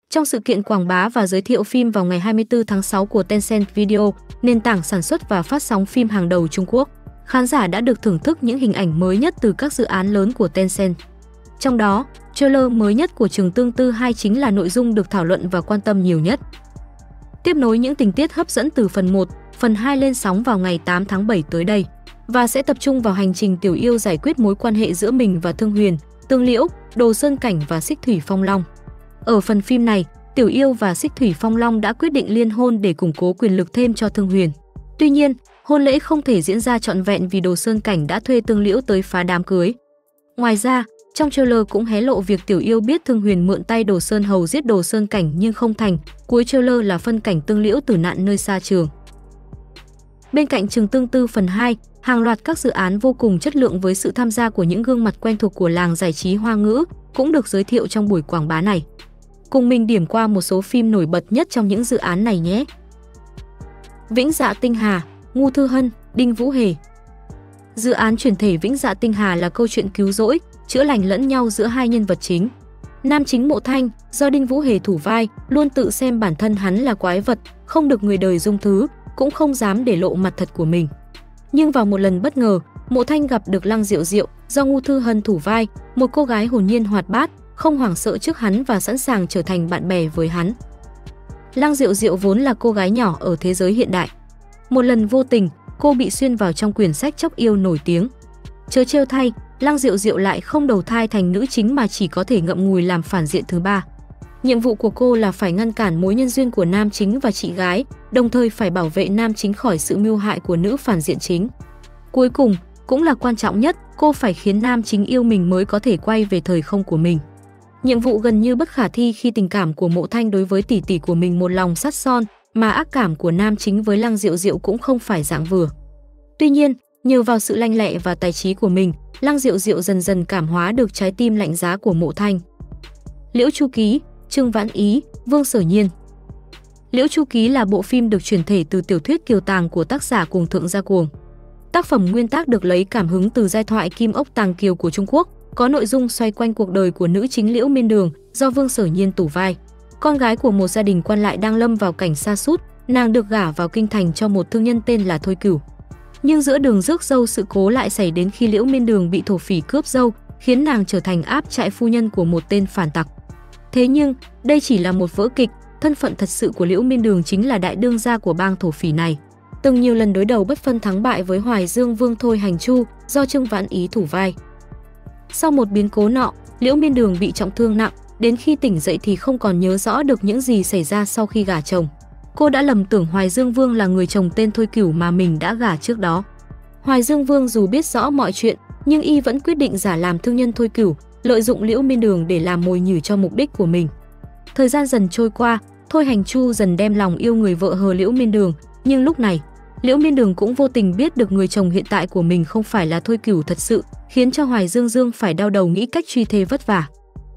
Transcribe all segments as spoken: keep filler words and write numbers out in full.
Trong sự kiện quảng bá và giới thiệu phim vào ngày hai mươi tư tháng sáu của Tencent Video, nền tảng sản xuất và phát sóng phim hàng đầu Trung Quốc, khán giả đã được thưởng thức những hình ảnh mới nhất từ các dự án lớn của Tencent. Trong đó, trailer mới nhất của Trường Tương Tư hai chính là nội dung được thảo luận và quan tâm nhiều nhất. Tiếp nối những tình tiết hấp dẫn từ phần một, phần hai lên sóng vào ngày tám tháng bảy tới đây, và sẽ tập trung vào hành trình Tiểu Yêu giải quyết mối quan hệ giữa mình và Thương Huyền, Tương Liễu, Đồ Sơn Cảnh và Xích Thủy Phong Long. Ở phần phim này, Tiểu Yêu và Xích Thủy Phong Long đã quyết định liên hôn để củng cố quyền lực thêm cho Thương Huyền. Tuy nhiên, hôn lễ không thể diễn ra trọn vẹn vì Đồ Sơn Cảnh đã thuê Tương Liễu tới phá đám cưới. Ngoài ra, trong trailer cũng hé lộ việc Tiểu Yêu biết Thương Huyền mượn tay Đồ Sơn Hầu giết Đồ Sơn Cảnh nhưng không thành, cuối trailer là phân cảnh Tương Liễu tử nạn nơi xa trường. Bên cạnh Trường Tương Tư phần hai, hàng loạt các dự án vô cùng chất lượng với sự tham gia của những gương mặt quen thuộc của làng giải trí Hoa ngữ cũng được giới thiệu trong buổi quảng bá này. Cùng mình điểm qua một số phim nổi bật nhất trong những dự án này nhé. Vĩnh Dạ Tinh Hà, Ngô Thư Hân, Đinh Vũ Hề. Dự án chuyển thể Vĩnh Dạ Tinh Hà là câu chuyện cứu rỗi, chữa lành lẫn nhau giữa hai nhân vật chính. Nam chính Mộ Thanh, do Đinh Vũ Hề thủ vai, luôn tự xem bản thân hắn là quái vật, không được người đời dung thứ, cũng không dám để lộ mặt thật của mình. Nhưng vào một lần bất ngờ, Mộ Thanh gặp được Lăng Diệu Diệu, do Ngô Thư Hân thủ vai, một cô gái hồn nhiên hoạt bát, không hoảng sợ trước hắn và sẵn sàng trở thành bạn bè với hắn. Lăng Diệu Diệu vốn là cô gái nhỏ ở thế giới hiện đại. Một lần vô tình, cô bị xuyên vào trong quyển sách Chóc Yêu nổi tiếng. Chớ trêu thay, Lăng Diệu Diệu lại không đầu thai thành nữ chính mà chỉ có thể ngậm ngùi làm phản diện thứ ba. Nhiệm vụ của cô là phải ngăn cản mối nhân duyên của nam chính và chị gái, đồng thời phải bảo vệ nam chính khỏi sự mưu hại của nữ phản diện chính. Cuối cùng, cũng là quan trọng nhất, cô phải khiến nam chính yêu mình mới có thể quay về thời không của mình. Nhiệm vụ gần như bất khả thi khi tình cảm của Mộ Thanh đối với tỷ tỷ của mình một lòng sắt son, mà ác cảm của nam chính với Lăng Diệu Diệu cũng không phải dạng vừa. Tuy nhiên, nhờ vào sự lanh lẹ và tài trí của mình, Lăng Diệu Diệu dần dần cảm hóa được trái tim lạnh giá của Mộ Thanh. Liễu Chu Ký, Trương Vãn Ý, Vương Sở Nhiên. Liễu Chu Ký là bộ phim được chuyển thể từ tiểu thuyết Kiều Tàng của tác giả Cuồng Thượng Gia Cuồng. Tác phẩm nguyên tác được lấy cảm hứng từ giai thoại Kim Ốc Tàng Kiều của Trung Quốc, có nội dung xoay quanh cuộc đời của nữ chính Liễu Miên Đường, do Vương Sở Nhiên thủ vai. Con gái của một gia đình quan lại đang lâm vào cảnh sa sút, nàng được gả vào kinh thành cho một thương nhân tên là Thôi Cửu. Nhưng giữa đường rước dâu sự cố lại xảy đến khi Liễu Miên Đường bị thổ phỉ cướp dâu, khiến nàng trở thành áp trại phu nhân của một tên phản tặc. Thế nhưng, đây chỉ là một vở kịch, thân phận thật sự của Liễu Miên Đường chính là đại đương gia của bang thổ phỉ này. Từng nhiều lần đối đầu bất phân thắng bại với Hoài Dương Vương Thôi Hành Chu, do Trương Vãn Ý thủ vai. Sau một biến cố nọ, Liễu Miên Đường bị trọng thương nặng, đến khi tỉnh dậy thì không còn nhớ rõ được những gì xảy ra sau khi gả chồng. Cô đã lầm tưởng Hoài Dương Vương là người chồng tên Thôi Cửu mà mình đã gả trước đó. Hoài Dương Vương dù biết rõ mọi chuyện, nhưng y vẫn quyết định giả làm thương nhân Thôi Cửu, lợi dụng Liễu Miên Đường để làm mồi nhử cho mục đích của mình. Thời gian dần trôi qua, Thôi Hành Chu dần đem lòng yêu người vợ hờ Liễu Miên Đường, nhưng lúc này, Liễu Miên Đường cũng vô tình biết được người chồng hiện tại của mình không phải là Thôi Cửu thật sự, khiến cho Hoài Dương Dương phải đau đầu nghĩ cách truy thê vất vả.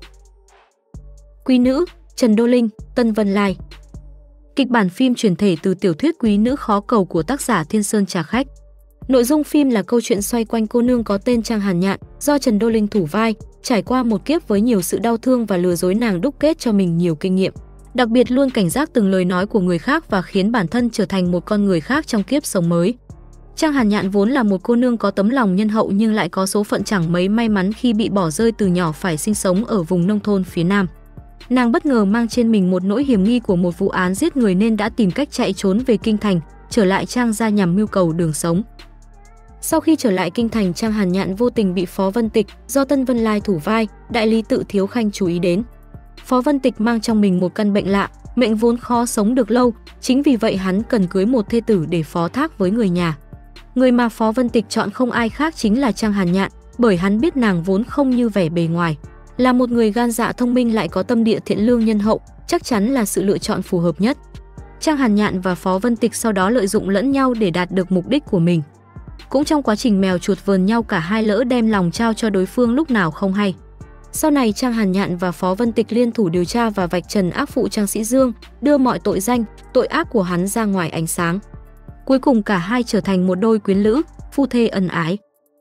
Quý nữ, Trần Đô Linh, Tân Vân Lai. Kịch bản phim chuyển thể từ tiểu thuyết Quý nữ khó cầu của tác giả Thiên Sơn Trà Khách. Nội dung phim là câu chuyện xoay quanh cô nương có tên Trang Hàn Nhạn, do Trần Đô Linh thủ vai, trải qua một kiếp với nhiều sự đau thương và lừa dối nàng đúc kết cho mình nhiều kinh nghiệm. Đặc biệt luôn cảnh giác từng lời nói của người khác và khiến bản thân trở thành một con người khác trong kiếp sống mới. Trang Hàn Nhạn vốn là một cô nương có tấm lòng nhân hậu nhưng lại có số phận chẳng mấy may mắn khi bị bỏ rơi từ nhỏ phải sinh sống ở vùng nông thôn phía Nam. Nàng bất ngờ mang trên mình một nỗi hiểm nghi của một vụ án giết người nên đã tìm cách chạy trốn về kinh thành, trở lại Trang gia nhằm mưu cầu đường sống. Sau khi trở lại kinh thành, Trang Hàn Nhạn vô tình bị Phó Vân Tịch, do Tân Vân Lai thủ vai, đại lý tự Thiếu Khanh chú ý đến. Phó Vân Tịch mang trong mình một căn bệnh lạ, mệnh vốn khó sống được lâu, chính vì vậy hắn cần cưới một thê tử để phó thác với người nhà. Người mà Phó Vân Tịch chọn không ai khác chính là Trang Hàn Nhạn, bởi hắn biết nàng vốn không như vẻ bề ngoài, là một người gan dạ thông minh lại có tâm địa thiện lương nhân hậu, chắc chắn là sự lựa chọn phù hợp nhất. Trang Hàn Nhạn và Phó Vân Tịch sau đó lợi dụng lẫn nhau để đạt được mục đích của mình. Cũng trong quá trình mèo chuột vờn nhau, cả hai lỡ đem lòng trao cho đối phương lúc nào không hay. Sau này Trang Hàn Nhạn và Phó Vân Tịch liên thủ điều tra và vạch trần ác phụ Trang Sĩ Dương, đưa mọi tội danh, tội ác của hắn ra ngoài ánh sáng. Cuối cùng cả hai trở thành một đôi quyến lữ, phu thê ân ái.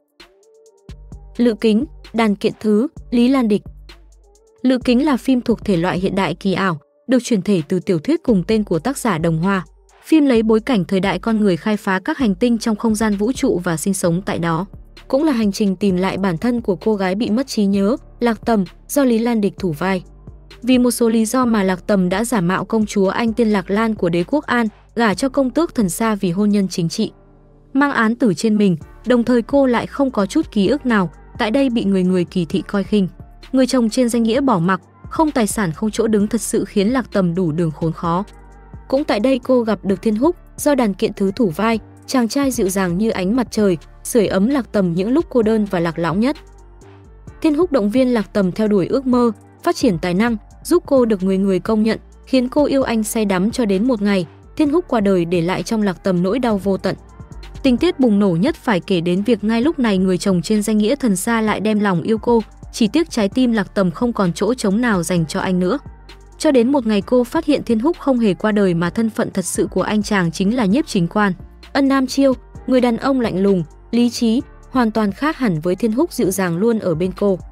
Lự Kính, Đàn Kiện Thứ, Lý Lan Địch. Lự Kính là phim thuộc thể loại hiện đại kỳ ảo, được chuyển thể từ tiểu thuyết cùng tên của tác giả Đồng Hoa. Phim lấy bối cảnh thời đại con người khai phá các hành tinh trong không gian vũ trụ và sinh sống tại đó. Cũng là hành trình tìm lại bản thân của cô gái bị mất trí nhớ, Lạc Tầm, do Lý Lan Địch thủ vai. Vì một số lý do mà Lạc Tầm đã giả mạo công chúa Anh tên Lạc Lan của đế quốc An, gả cho công tước Thần Sa vì hôn nhân chính trị. Mang án tử trên mình, đồng thời cô lại không có chút ký ức nào, tại đây bị người người kỳ thị coi khinh. Người chồng trên danh nghĩa bỏ mặc, không tài sản không chỗ đứng thật sự khiến Lạc Tầm đủ đường khốn khó. Cũng tại đây cô gặp được Thiên Húc, do Đàn Kiện Thứ thủ vai, chàng trai dịu dàng như ánh mặt trời, sưởi ấm Lạc Tầm những lúc cô đơn và lạc lõng nhất. Thiên Húc động viên Lạc Tầm theo đuổi ước mơ, phát triển tài năng, giúp cô được người người công nhận, khiến cô yêu anh say đắm cho đến một ngày, Thiên Húc qua đời để lại trong Lạc Tầm nỗi đau vô tận. Tình tiết bùng nổ nhất phải kể đến việc ngay lúc này người chồng trên danh nghĩa Thần Sa lại đem lòng yêu cô, chỉ tiếc trái tim Lạc Tầm không còn chỗ trống nào dành cho anh nữa. Cho đến một ngày cô phát hiện Thiên Húc không hề qua đời mà thân phận thật sự của anh chàng chính là nhiếp chính quan Ân Nam Chiêu, người đàn ông lạnh lùng, lý trí, hoàn toàn khác hẳn với Thiên Húc dịu dàng luôn ở bên cô.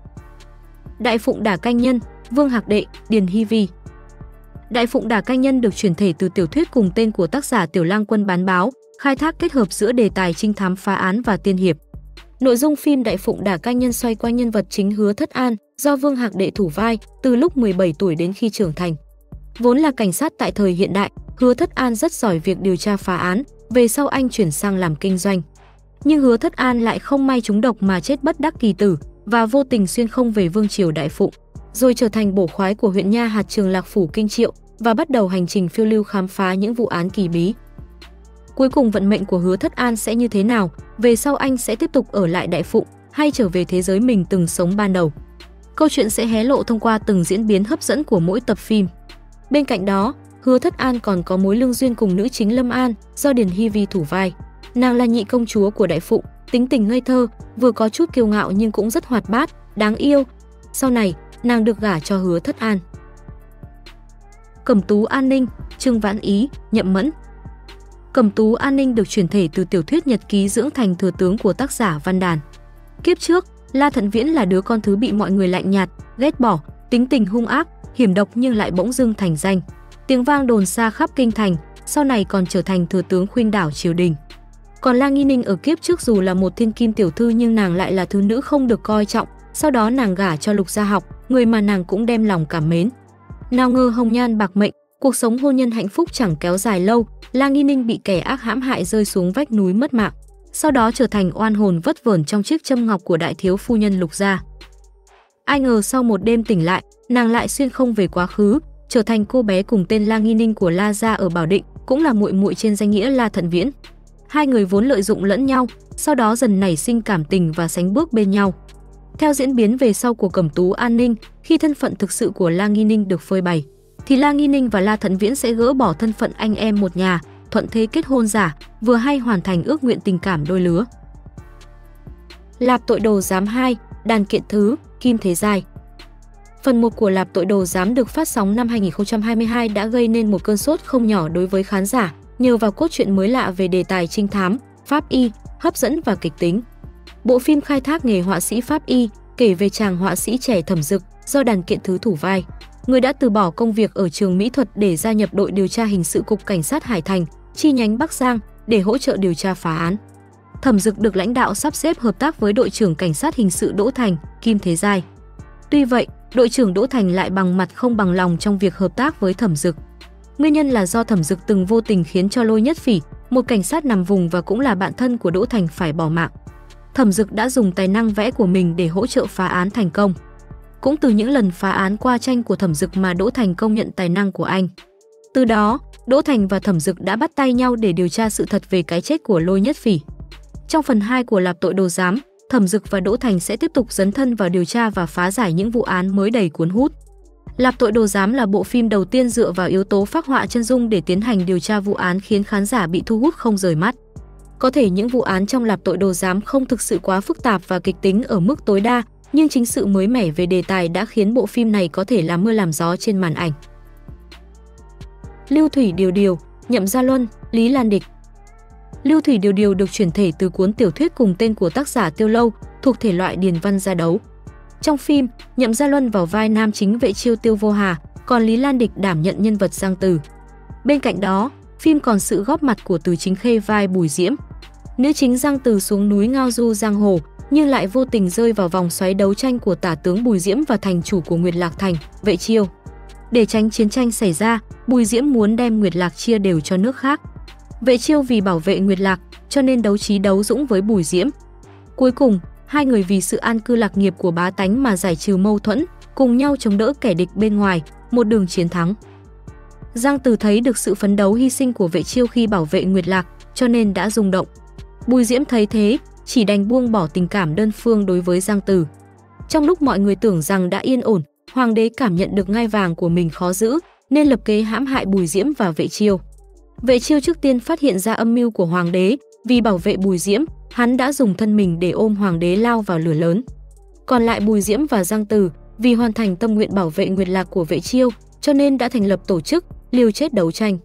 Đại Phụng Đả Canh Nhân, Vương Hạc Đệ, Điền Hy Vi. Đại Phụng Đả Canh Nhân được chuyển thể từ tiểu thuyết cùng tên của tác giả Tiểu Lang Quân Bán Báo, khai thác kết hợp giữa đề tài trinh thám phá án và tiên hiệp. Nội dung phim Đại Phụng Đả Canh Nhân xoay quanh nhân vật chính Hứa Thất An, do Vương Hạc Đệ thủ vai, từ lúc mười bảy tuổi đến khi trưởng thành. Vốn là cảnh sát tại thời hiện đại, Hứa Thất An rất giỏi việc điều tra phá án, về sau anh chuyển sang làm kinh doanh. Nhưng Hứa Thất An lại không may trúng độc mà chết bất đắc kỳ tử và vô tình xuyên không về vương triều Đại Phụng, rồi trở thành bổ khoái của huyện Nha Hạt Trường Lạc Phủ Kinh Triệu và bắt đầu hành trình phiêu lưu khám phá những vụ án kỳ bí. Cuối cùng vận mệnh của Hứa Thất An sẽ như thế nào? Về sau anh sẽ tiếp tục ở lại Đại Phụng hay trở về thế giới mình từng sống ban đầu? Câu chuyện sẽ hé lộ thông qua từng diễn biến hấp dẫn của mỗi tập phim. Bên cạnh đó, Hứa Thất An còn có mối lương duyên cùng nữ chính Lâm An, do Điền Hy Vi thủ vai. Nàng là nhị công chúa của Đại Phụng, tính tình ngây thơ, vừa có chút kiêu ngạo nhưng cũng rất hoạt bát, đáng yêu. Sau này, nàng được gả cho Hứa Thất An. Cẩm Tú An Ninh, Trương Vãn Ý, Nhậm Mẫn. Cẩm Tú An Ninh được chuyển thể từ tiểu thuyết Nhật ký dưỡng thành thừa tướng của tác giả Văn Đàn. Kiếp trước, La Thận Viễn là đứa con thứ bị mọi người lạnh nhạt, ghét bỏ, tính tình hung ác, hiểm độc nhưng lại bỗng dưng thành danh. Tiếng vang đồn xa khắp kinh thành, sau này còn trở thành thừa tướng khuynh đảo triều đình. Còn La Nghi Ninh ở kiếp trước dù là một thiên kim tiểu thư nhưng nàng lại là thứ nữ không được coi trọng, sau đó nàng gả cho Lục Gia Học, người mà nàng cũng đem lòng cảm mến. Nào ngờ hồng nhan bạc mệnh, cuộc sống hôn nhân hạnh phúc chẳng kéo dài lâu, La Nghi Ninh bị kẻ ác hãm hại rơi xuống vách núi mất mạng, sau đó trở thành oan hồn vất vưởng trong chiếc châm ngọc của đại thiếu phu nhân Lục Gia. Ai ngờ sau một đêm tỉnh lại, nàng lại xuyên không về quá khứ, trở thành cô bé cùng tên La Nghi Ninh của La gia ở Bảo Định, cũng là muội muội trên danh nghĩa La Thận Viễn. Hai người vốn lợi dụng lẫn nhau, sau đó dần nảy sinh cảm tình và sánh bước bên nhau. Theo diễn biến về sau của Cẩm Tú An Ninh, khi thân phận thực sự của La Nghi Ninh được phơi bày, thì La Nghi Ninh và La Thận Viễn sẽ gỡ bỏ thân phận anh em một nhà, thuận thế kết hôn giả, vừa hay hoàn thành ước nguyện tình cảm đôi lứa. Lạp Tội Đồ Giám hai, Đàn Kiện Thứ, Kim Thế Giai. Phần một của Lạp Tội Đồ Giám được phát sóng năm hai nghìn không trăm hai mươi hai đã gây nên một cơn sốt không nhỏ đối với khán giả, nhờ vào cốt truyện mới lạ về đề tài trinh thám, pháp y, hấp dẫn và kịch tính. Bộ phim khai thác nghề họa sĩ pháp y, kể về chàng họa sĩ trẻ Thẩm Dực, do Đàn Kiện Thứ thủ vai, người đã từ bỏ công việc ở trường mỹ thuật để gia nhập đội điều tra hình sự cục cảnh sát Hải Thành, chi nhánh Bắc Giang, để hỗ trợ điều tra phá án. Thẩm Dực được lãnh đạo sắp xếp hợp tác với đội trưởng cảnh sát hình sự Đỗ Thành, Kim Thế Giai. Tuy vậy, đội trưởng Đỗ Thành lại bằng mặt không bằng lòng trong việc hợp tác với Thẩm Dực. Nguyên nhân là do Thẩm Dực từng vô tình khiến cho Lôi Nhất Phỉ, một cảnh sát nằm vùng và cũng là bạn thân của Đỗ Thành phải bỏ mạng. Thẩm Dực đã dùng tài năng vẽ của mình để hỗ trợ phá án thành công. Cũng từ những lần phá án qua tranh của Thẩm Dực mà Đỗ Thành công nhận tài năng của anh. Từ đó, Đỗ Thành và Thẩm Dực đã bắt tay nhau để điều tra sự thật về cái chết của Lôi Nhất Phỉ. Trong phần hai của Lạp Tội Đồ Giám, Thẩm Dực và Đỗ Thành sẽ tiếp tục dấn thân vào điều tra và phá giải những vụ án mới đầy cuốn hút. Lạp Tội Đồ Giám là bộ phim đầu tiên dựa vào yếu tố phác họa chân dung để tiến hành điều tra vụ án khiến khán giả bị thu hút không rời mắt. Có thể những vụ án trong Lạp Tội Đồ Giám không thực sự quá phức tạp và kịch tính ở mức tối đa, nhưng chính sự mới mẻ về đề tài đã khiến bộ phim này có thể làm mưa làm gió trên màn ảnh. Lưu Thủy Điều Điều, Nhậm Gia Luân, Lý Lan Địch. Lưu Thủy Điều Điều được chuyển thể từ cuốn tiểu thuyết cùng tên của tác giả Tiêu Lâu, thuộc thể loại điền văn gia đấu. Trong phim, Nhậm Gia Luân vào vai nam chính Vệ Chiêu Tiêu Vô Hà, còn Lý Lan Địch đảm nhận nhân vật Giang Từ. Bên cạnh đó, phim còn sự góp mặt của Từ Chính Khê vai Bùi Diễm. Nữ chính Giang Từ xuống núi ngao du giang hồ, nhưng lại vô tình rơi vào vòng xoáy đấu tranh của tả tướng Bùi Diễm và thành chủ của Nguyệt Lạc Thành, Vệ Chiêu. Để tránh chiến tranh xảy ra, Bùi Diễm muốn đem Nguyệt Lạc chia đều cho nước khác. Vệ Chiêu vì bảo vệ Nguyệt Lạc, cho nên đấu trí đấu dũng với Bùi Diễm. Cuối cùng, hai người vì sự an cư lạc nghiệp của bá tánh mà giải trừ mâu thuẫn, cùng nhau chống đỡ kẻ địch bên ngoài, một đường chiến thắng. Giang Từ thấy được sự phấn đấu hy sinh của Vệ Chiêu khi bảo vệ Nguyệt Lạc, cho nên đã rung động. Bùi Diễm thấy thế, chỉ đành buông bỏ tình cảm đơn phương đối với Giang Từ. Trong lúc mọi người tưởng rằng đã yên ổn, Hoàng đế cảm nhận được ngai vàng của mình khó giữ, nên lập kế hãm hại Bùi Diễm và Vệ Chiêu. Vệ Chiêu trước tiên phát hiện ra âm mưu của Hoàng đế, vì bảo vệ Bùi Diễm, hắn đã dùng thân mình để ôm Hoàng đế lao vào lửa lớn. Còn lại Bùi Diễm và Giang Từ, vì hoàn thành tâm nguyện bảo vệ Nguyệt Lạc của Vệ Chiêu, cho nên đã thành lập tổ chức, liều chết đấu tranh.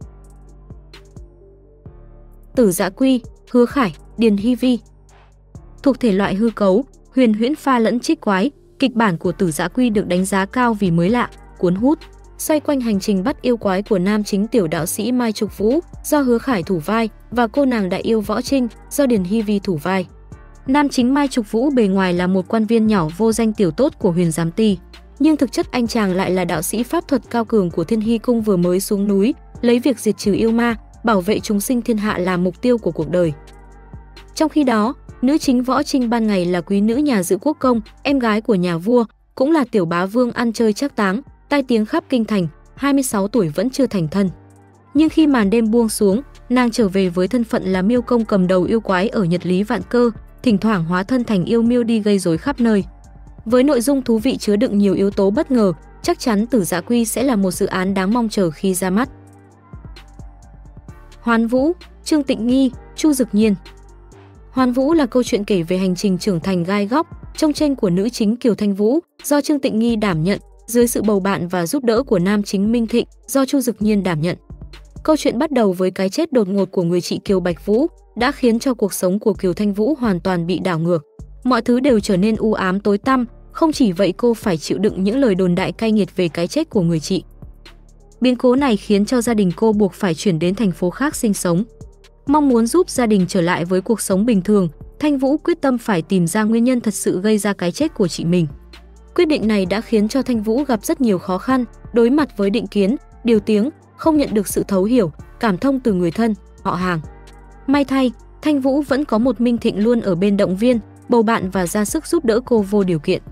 Tử Dã Quy, Hứa Khải, Điền Hy Vi. Thuộc thể loại hư cấu, huyền huyễn pha lẫn trích quái, kịch bản của Tử Dã Quy được đánh giá cao vì mới lạ, cuốn hút, xoay quanh hành trình bắt yêu quái của nam chính tiểu đạo sĩ Mai Trục Vũ do Hứa Khải thủ vai và cô nàng đại yêu Võ Trinh do Điền Hy Vi thủ vai. Nam chính Mai Trục Vũ bề ngoài là một quan viên nhỏ vô danh tiểu tốt của Huyền Giám Ty, nhưng thực chất anh chàng lại là đạo sĩ pháp thuật cao cường của Thiên Hy Cung vừa mới xuống núi, lấy việc diệt trừ yêu ma, bảo vệ chúng sinh thiên hạ là mục tiêu của cuộc đời. Trong khi đó, nữ chính Võ Trinh ban ngày là quý nữ nhà Dự Quốc Công, em gái của nhà vua, cũng là tiểu bá vương ăn chơi trác táng, tai tiếng khắp kinh thành, hai mươi sáu tuổi vẫn chưa thành thân. Nhưng khi màn đêm buông xuống, nàng trở về với thân phận là miêu công cầm đầu yêu quái ở Nhật Lý Vạn Cơ, thỉnh thoảng hóa thân thành yêu miêu đi gây rối khắp nơi. Với nội dung thú vị chứa đựng nhiều yếu tố bất ngờ, chắc chắn Tử Dã Quy sẽ là một dự án đáng mong chờ khi ra mắt. Hoán Vũ, Trương Tịnh Nghi, Chu Dực Nhiên. Hoán Vũ là câu chuyện kể về hành trình trưởng thành gai góc, trông tranh của nữ chính Kiều Thanh Vũ, do Trương Tịnh Nghi đảm nhận, dưới sự bầu bạn và giúp đỡ của nam chính Minh Thịnh, do Chu Dực Nhiên đảm nhận. Câu chuyện bắt đầu với cái chết đột ngột của người chị Kiều Bạch Vũ, đã khiến cho cuộc sống của Kiều Thanh Vũ hoàn toàn bị đảo ngược. Mọi thứ đều trở nên u ám tối tăm, không chỉ vậy cô phải chịu đựng những lời đồn đại cay nghiệt về cái chết của người chị. Biến cố này khiến cho gia đình cô buộc phải chuyển đến thành phố khác sinh sống. Mong muốn giúp gia đình trở lại với cuộc sống bình thường, Thanh Vũ quyết tâm phải tìm ra nguyên nhân thật sự gây ra cái chết của chị mình. Quyết định này đã khiến cho Thanh Vũ gặp rất nhiều khó khăn, đối mặt với định kiến, điều tiếng, không nhận được sự thấu hiểu, cảm thông từ người thân, họ hàng. May thay, Thanh Vũ vẫn có một Minh Thịnh luôn ở bên động viên, bầu bạn và ra sức giúp đỡ cô vô điều kiện.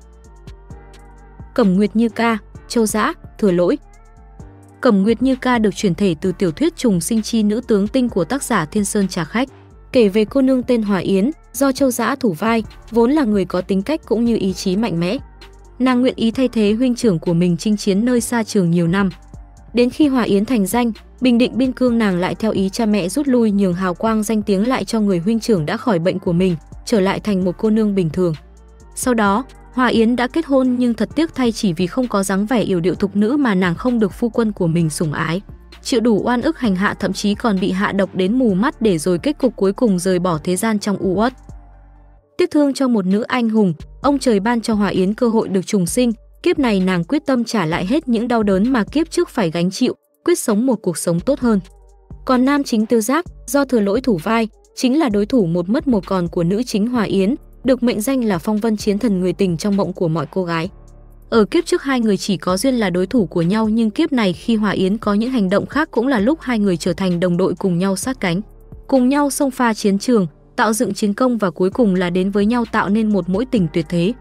Cẩm Nguyệt Như Ca, Châu Dã, Thừa Lỗi. Cẩm Nguyệt Như Ca được chuyển thể từ tiểu thuyết Trùng Sinh Chi Nữ Tướng Tinh của tác giả Thiên Sơn Trà Khách, kể về cô nương tên Hòa Yến, do Châu Dã thủ vai, vốn là người có tính cách cũng như ý chí mạnh mẽ. Nàng nguyện ý thay thế huynh trưởng của mình chinh chiến nơi xa trường nhiều năm. Đến khi Hòa Yến thành danh, bình định biên cương, nàng lại theo ý cha mẹ rút lui, nhường hào quang danh tiếng lại cho người huynh trưởng đã khỏi bệnh của mình, trở lại thành một cô nương bình thường. Sau đó, Hòa Yến đã kết hôn, nhưng thật tiếc thay chỉ vì không có dáng vẻ yểu điệu thục nữ mà nàng không được phu quân của mình sủng ái. Chịu đủ oan ức hành hạ, thậm chí còn bị hạ độc đến mù mắt, để rồi kết cục cuối cùng rời bỏ thế gian trong u uất. Tiếc thương cho một nữ anh hùng, ông trời ban cho Hòa Yến cơ hội được trùng sinh. Kiếp này nàng quyết tâm trả lại hết những đau đớn mà kiếp trước phải gánh chịu, quyết sống một cuộc sống tốt hơn. Còn nam chính Tiêu Giác, do Thừa Lỗi thủ vai, chính là đối thủ một mất một còn của nữ chính Hòa Yến, được mệnh danh là phong vân chiến thần, người tình trong mộng của mọi cô gái. Ở kiếp trước hai người chỉ có duyên là đối thủ của nhau, nhưng kiếp này khi Hòa Yến có những hành động khác cũng là lúc hai người trở thành đồng đội, cùng nhau sát cánh, cùng nhau xông pha chiến trường, tạo dựng chiến công và cuối cùng là đến với nhau, tạo nên một mối tình tuyệt thế.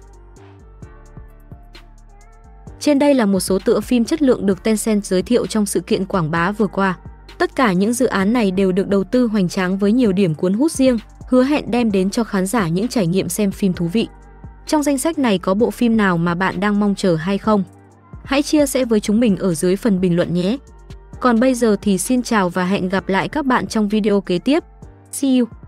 Trên đây là một số tựa phim chất lượng được Tencent giới thiệu trong sự kiện quảng bá vừa qua. Tất cả những dự án này đều được đầu tư hoành tráng với nhiều điểm cuốn hút riêng, hứa hẹn đem đến cho khán giả những trải nghiệm xem phim thú vị. Trong danh sách này có bộ phim nào mà bạn đang mong chờ hay không? Hãy chia sẻ với chúng mình ở dưới phần bình luận nhé! Còn bây giờ thì xin chào và hẹn gặp lại các bạn trong video kế tiếp. See you!